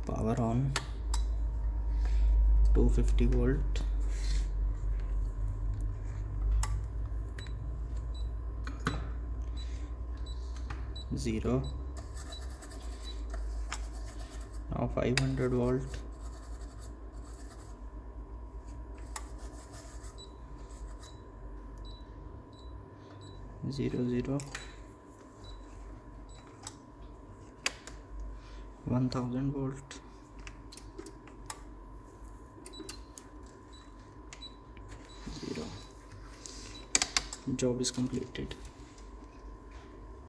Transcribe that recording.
power on, 250 volt, zero. Now 500 volt, 0, 1000 volt, 0. Job is completed.